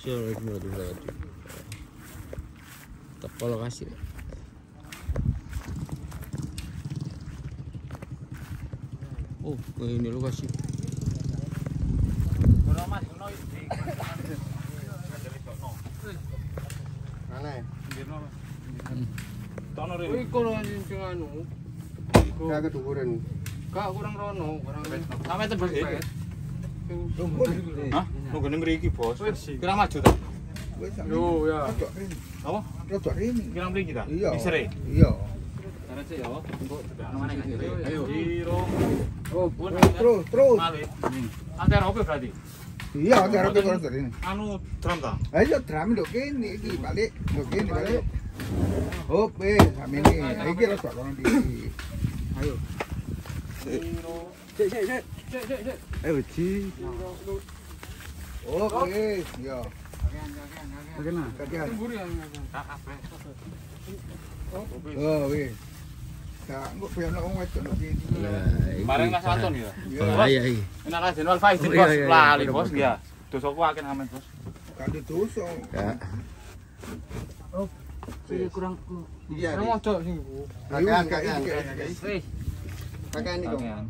Assalamualaikum warahmatullahi wabarakatuh. Toko lokasi. Oh, ini lokasi. Kagak tukuran. Kak kurang rono, kurang Sampai tebel iki. Hah? Nunggone mriki, Bos. Kira maju ta? Yo ya. Apa? Rodok ini. Kira mriki ta? Iya. Mixere. Iya. Karena sih ya, engko mana kan jere. Ayo. Zero. Oh, Terus. Malih. Antar opo berarti? Iya, cara itu rodok ini. Anu drum ta? Ayo drum nduk kene iki balik, nduk kene balik. Hop, sampe ini. Iki rodok kono iki. Ayo. Zero. Sik. Ayo, Ji. Oke, iya. Bagaimana? Kajian. Tak kabeh. Oh, wis. Tak engko biar nek wong wedok nduk kene. Bareng Mas Aton ya. Bahaya iki. Enak lah jenol Faizin, Bos. Lali, Bos ya. Dosaku akeh amen, Bos. Kandhe dosa. Kak. Sik kurang. Iya. Kurang ojo sing. Kakean. Wis. Kakean iki. Kakean.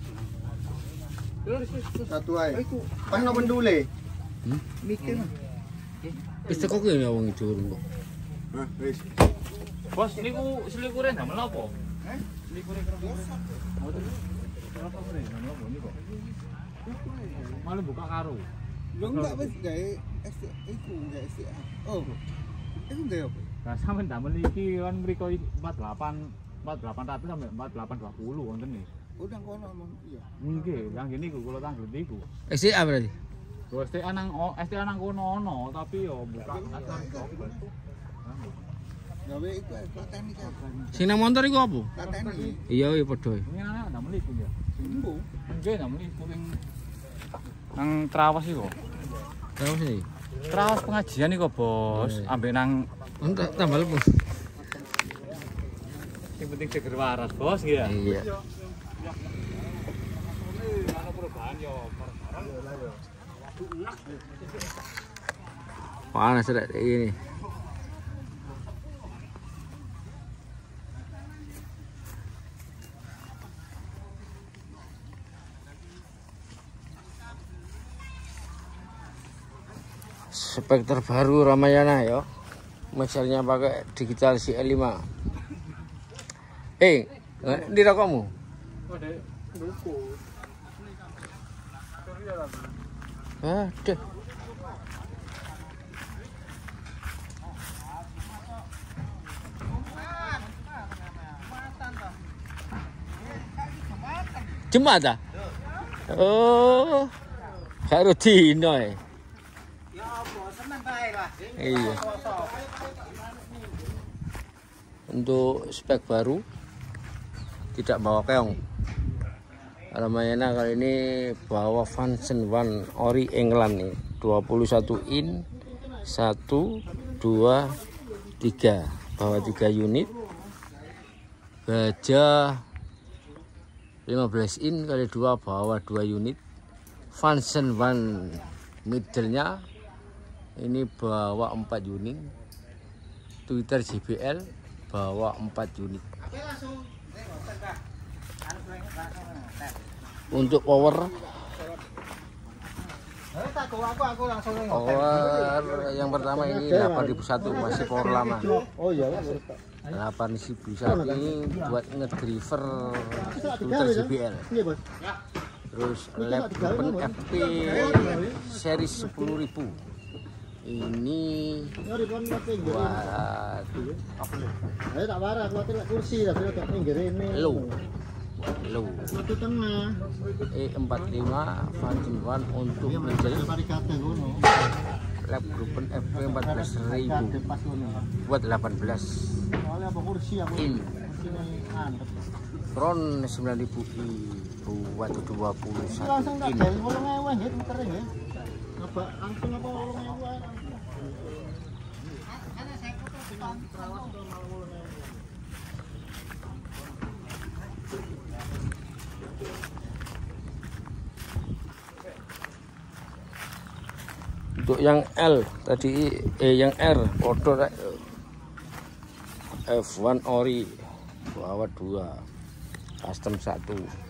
Satu ae. Pas no pendule. Hmm? Mikir. Wis teko kene wong itu kok. Hah, wis. Bos, niku selikure ndamel apa? Hah? Selikure biasa. Berapa mrene? Ndamel apa niku? Malah buka karo. Lho enggak wis gawe iku gawe SDA. Oh. Iku gawe apa? Nah, sampean ndamel iki kan mriko 4800 sampai 4820 wonten nih. Udah kono emang iya. Nggih, yang gini kula tanglet niku. SDA berarti. STA nang kono ono, tapi yo buka atas Gawe iku plateni kan. Sing nang motor iku apa? Plateni. Iya, iya padha. ini anak ndamel iku ya. Embo. Nggih, ndamel iku ning nang Trawas iku. Terus iki. Trawas pengajian iku, Bos. Ambek nang Entar tambah lepas. sing penting seger waras, Bos, nggih ya. Iya. Ana perubahan yo Panas rek ini. Spek terbaru Ramayana ya. Misalnya pakai digital CL5. Di rokokmu? Ada. Jembatan. Oh. Karo dino e. Ya apa, seneng bae lah. Iya. Untuk spek baru tidak bawa keong. Ramayana kali ini bawa Function One Ori England nih, 21 in 1 2 3, bawa 3 unit. Gajah 15 in kali 2 bawa 2 unit. Function One middle-nya ini bawa 4 unit. Twitter JBL bawa 4 unit. Untuk power yang pertama ini 8001 masih power lama. Oh iya. 8001 ini buat ngedriver Twitter JBL. Terus lab open FP seri 10.000 ini buat low E45 Function One untuk middle lab open FP 14.000 buat 18 in front 9.000 i buat 21 in. Untuk yang L tadi yang R foto F1 ori bawa 2 custom 1.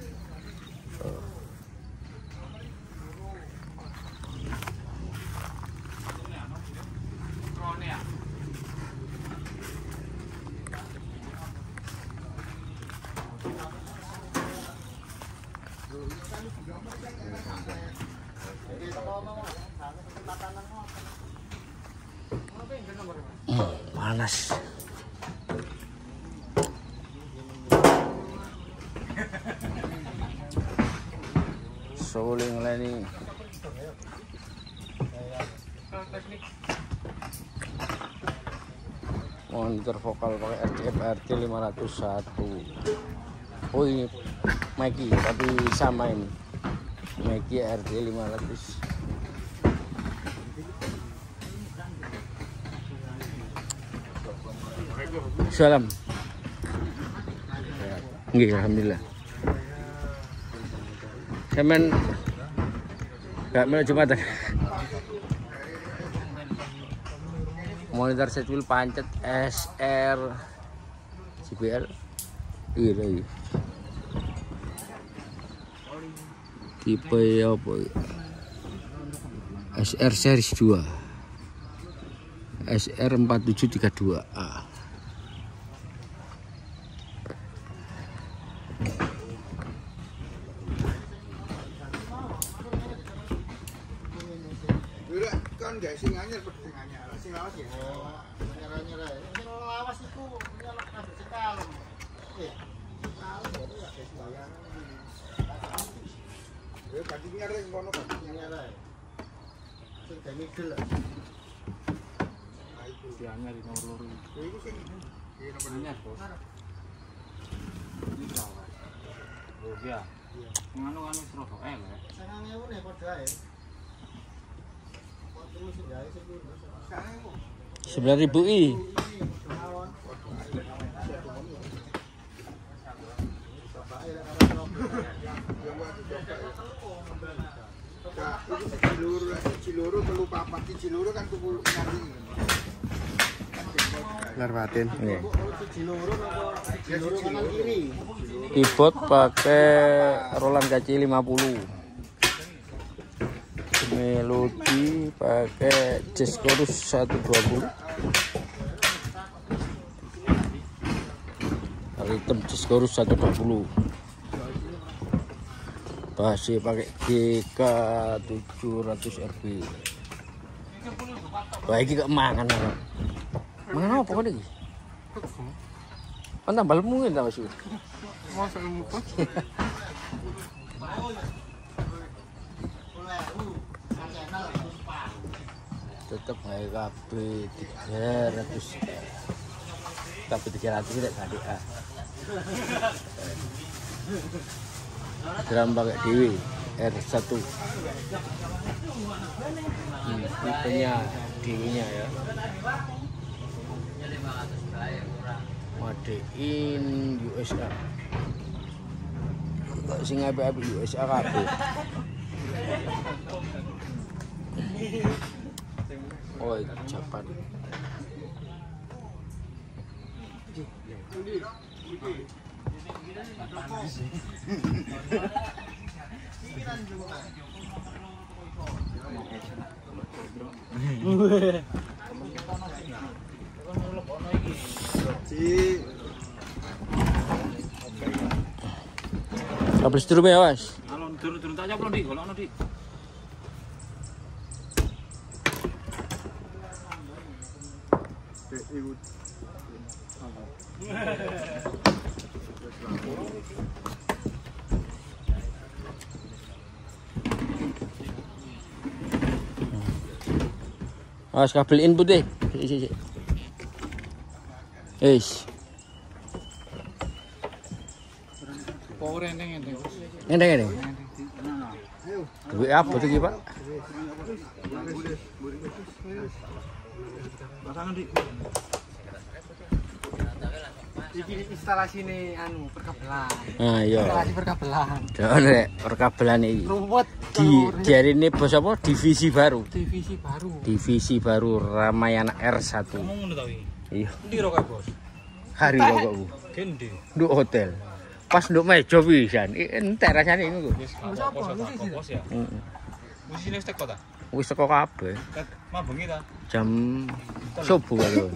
Panas. Suling leni. Monitor vokal pakai RCF RT 501. Oh ini Mikey tapi sama ini. Mikey RT 500. Salam. Nggih, alhamdulillah. Semen gak melu Jumatan. Monitor setul pancet SR CBL. Iya. Tipe apa? SR series 2. SR 4732A. Kan guys sing anyar pedhe anyar. Sing lawas ya. Anyar-anyar ae. Sing lawas iku nyelok kabeh sing kalem. Kalem ya guys bayang. Ya ganti nyar ning kono kok nyar ae. Sing demidel. Ayo anyar nomor loro. Iku sing nomor anyar, Bos. Iki lawas. Oh iya. Ngono kan wis rada elek. 9.000 nek padha ae. 9.000 Ciluru perlu papat Ciluru kan tuku nyari. Larwatin. Nggih. Ciluru kanan kiri. Keyboard pakai Roland KC 50. Melodi pakai Jazz Chorus 120. Rhythm Jazz Chorus 120. Bass pakai GK 700 RB. Wah iki kok mangan. Mangan apa kok iki? Kan tambal mungkin ta Mas. Masa ilmu kok. Tetap kayak KB 300 tapi 300 tidak tadi drum pakai Dewi R1 tipenya Dewinya ya, made in USA sing api-api USA kabeh. Oh, Japan. Kabel setrumnya ya, Mas. Kalau turun tak nyampe Dik, golokno Dik. Awas kabel input deh. Power enteng. Enteng. Duit apa tuh Pak? Pasangan Dik. Iki instalasi ini anu perkabelan. Nah, iya. Instalasi perkabelan. Rek, perkabelan iki. Ruwet. Diarine bos apa? Divisi baru. Divisi baru. Divisi baru Ramayana R1. Ngomong ngono ta iki. Iya. Ndi rokok, Bos? Hari rokokku. Gendi. Nduk hotel. Pas nduk meja pisan. Entek rasane iku. Wis pos ya. Heeh. Musine wis teko ta? Wis teko kabeh. Mabengi ta? Jam subuh kalau.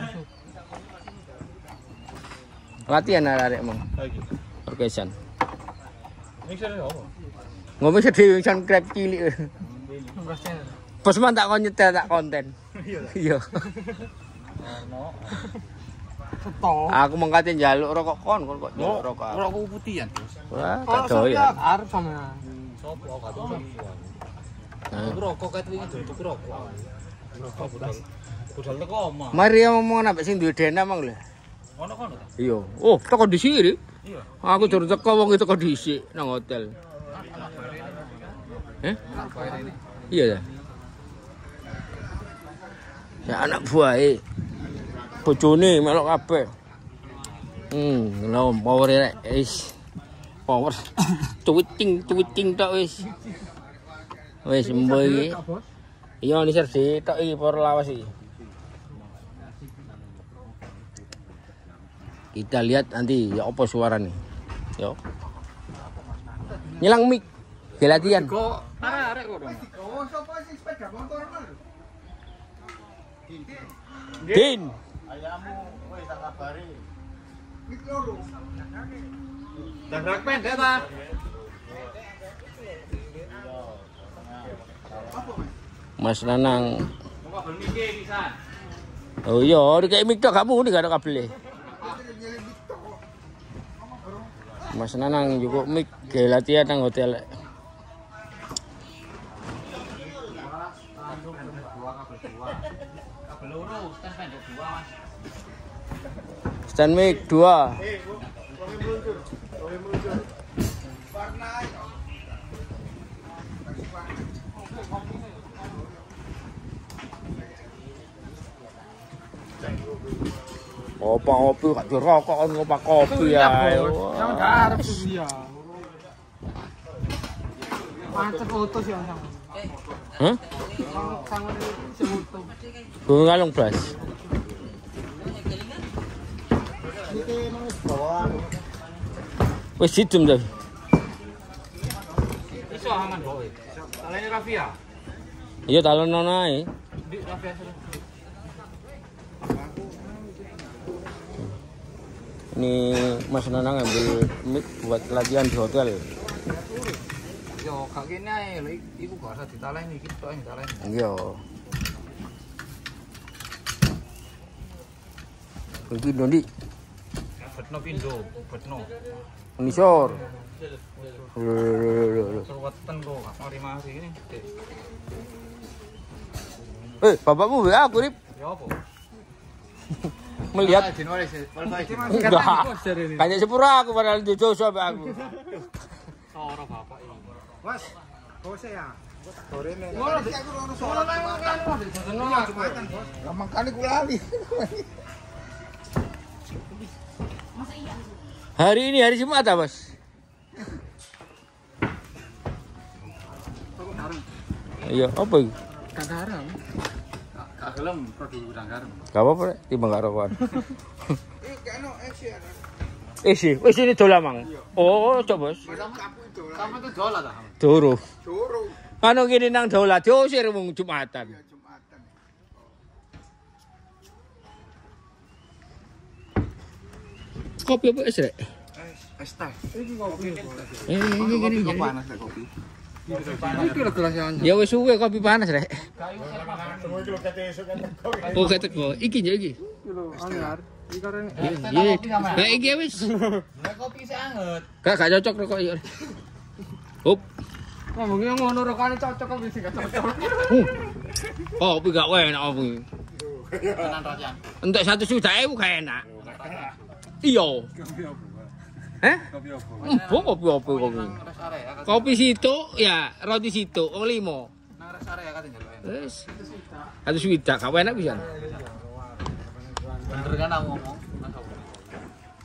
Latihan arek emang. Ha iki. Orkesan. Mixer opo? Ngomong sedih wingsan krep cilik. Ngomong Bos man tak kon nyetel tak konten. Iya. Ono. Seto. Aku mengkate njaluk rokok kon kok njaluk rokok. Rokok putihan, Bos. Wah, gak doyan. Arep sama. Sopo gak tau sopo. Nah. Tuku rokok ket wingi tuku rokok. Rokok budal. Budal teko omah. Mari ngomong nambah sing duwe dana mang lho. Ono kono ta? Iya. Oh, teko dhisik. Iya. Aku durung teko wong teko dhisik nang hotel. Iya ya. Ya anak buahe. Bojone melok kabeh. Lho power rek wis. Power. Cuwiting tok wis. Wis mbo iki. Iya nisir tok iki power lawas iki. Kita lihat nanti ya apa suaranya. Yo. Nyelang mic. Latihan. Kok arek kok dong. Oh, sapa sing sepeda motor lho? Din. Ayammu wis tak kabari. Mik loro. Dabrak pendek ta? Mas Nanang. Kok kabel mike pisan. Oh iya, dikek mic tok kamu nih gak ada kabel. Mas Nanang juga mic ke latihan nang hotel. Kabel loro, stand pendek 2, Mas. Stand mic 2. Warna Opa kopi gak dirokok kan ngopak kopi ya. Yang garap sih ya. Mantep foto sih yang sama. Hah? Sangat si foto. Gue ngalung blas. iki emang wis bawaan. Wis sidem to. Iso aman kok. Talene Rafia. Iya talono ae. Di Rafia sih. Ini Mas Nanang ambil mic buat latihan di hotel. Yo, gak kene ae lho iku gak usah ditaleni iki tok yang ditaleni. Iya. Iki Dondi, Betno pindo, betno. unisor. Surweten kok gak mari-mari ini. Bapakmu WA aku Rip. Ya apa? Melihat Wifi. enggak. Kayaknya sepura aku padahal di Joshua aku. Soro bapak ini. Mas, bose ya. Gorene. Ngono sih. Ngono kan Gampang kali kula lali. Hari ini hari Jumat ah, Bos? Iya, apa iki? garam. Gak gelem produk udang garam. Gak apa-apa, Rek. Timbang gak rokokan. Kano esi ana. Wis ini dolan mang. Oh, coba, Bos. Kamu tuh dola ta? Doro. Joro. Anu kene nang dolan diusir wong Jumatan. Jumatan. Kopi apa es, Rek? Es teh. Ini. Panas lah kopi. Iki lho gelas yang Ya wis suwe kopi panas, Rek. Oh, keteko. Iki ya iki. lho anyar. Iki karen Iya. Lah iki wis. Nek kopi sih anget. Gak cocok rokok iki. Hop. ngomongnya ngono rokane cocok kok wis gak cocok. Oh, kopi gak enak kopi. Tenan rakyat. Entek 100.000 gak enak. Iya. Hah? Kopi apa? Kopi. Res area kan. Kopi situ ya, roti situ, wong 5. Nang res area kan njaluk. Wis. 100 gak enak pisan. Bener kan aku ngomong. Mas apa?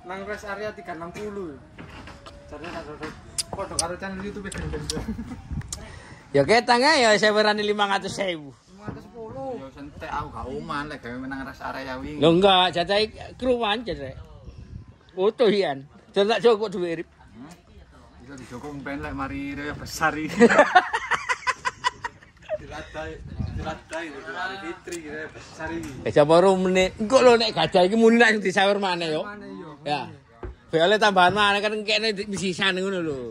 Nang rest area 360. Cari ada foto karo channel YouTube ben-ben. Ya ketang ya sewerane 500.000. 510. Yo sentek aku gak uman lek gawe menang rest area wingi. Lho enggak, jajai kruwan jare. Foto hian. Jan tak joko duwe Rip. Bisa dijoko ben lek mari rewe besar iki. Diladai mari fitri rewe besar iki. Sapa rumene. Engko lho nek gajah iki muni langsung disawer maneh yo. Ya. Bele tambahan maneh kan kene sisan ngono lho.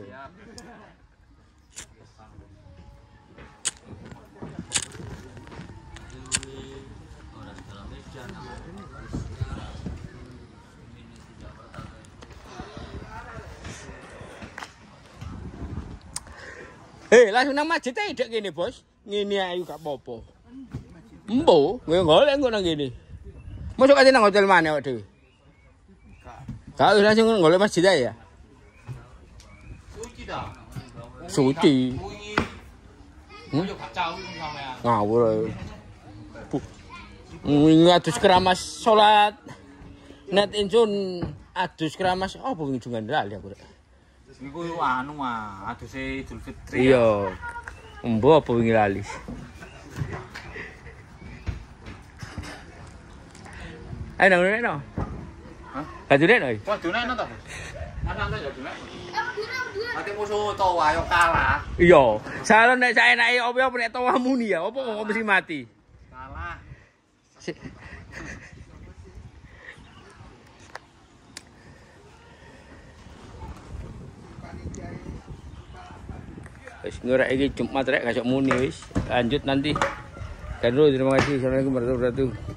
Langsung nang masjid ae dek kene, Bos. Ngene ayu gak apa-apa. Embo, kowe golek engko nang kene. Mosok ate nang hotel maneh awak dhewe. Gak langsung golek masjid ae ya. Suci ta? Suci. Yo gak cawu sampean. Ngawur ae. Wingi adus keramas salat. Net insun adus keramas apa wingi jungan lali aku rek. Niku anu aduse Idul Fitri. Iya. Embo apa wingi lali. Ayo nang rene no. Hah? Kajune no. Wadune ana ta, Bos? Ana ya dune. Ate musuh to ayo kalah. Iya. Salon nek saenake opo nek tawa muni ya, opo kok mesti mati. Kalah. Wis ngorek iki Jumat rek kasok muni wis. Lanjut nanti. Terima kasih. Assalamualaikum warahmatullahi wabarakatuh.